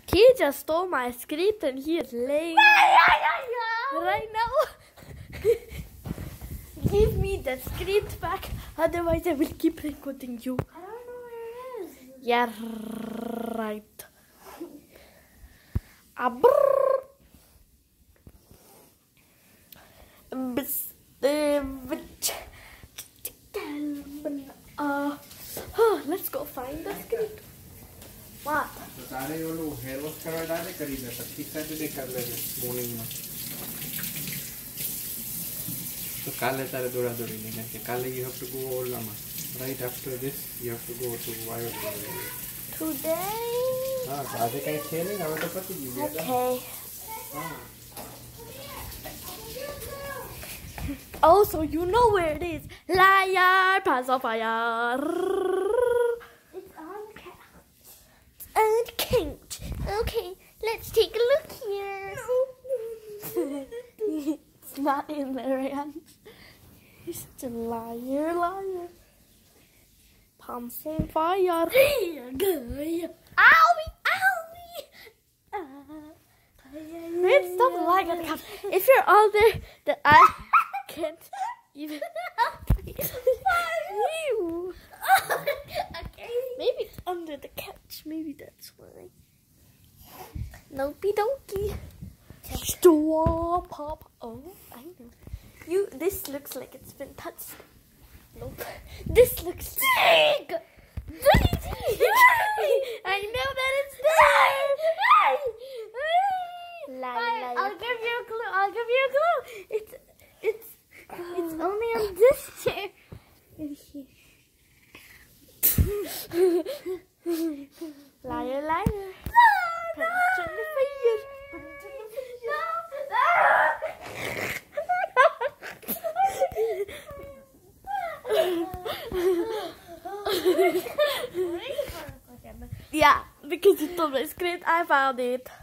He just stole my script and he is laying right now. Give me the script back, otherwise I will keep recording you. I don't know where it is. Yeah, right. Let's go find the script. What? तो तारे वो लोग hair wash करवा डाले करी दे सकती Saturday कर ले मॉर्निंग में तो काले तारे दौड़ा दौड़ी नहीं करके काले you have to go Lama right after this you have to go to Violet Today? हाँ तो आधे कहीं थे नहीं हमें तो पता ही नहीं Okay. हाँ Oh, so you know where it is. Liar, pass of fire. It's on couch. And couch. Okay, let's take a look here. It's not in there, Reyansh. You're such a liar. Palms on fire. Owie, owie. Wait, stop lying on the couch. If you're all there, then I can't even. Ew. Okay. Maybe it's under the couch. Maybe that's why. Nopey donkey. Stop, pop. Oh, I know. This looks like it's been touched. Nope. This looks big. I know that it's there. Lie. I'll give you a clue. It's only on this chair. Liar. No. Yeah, because you told me script, I found it.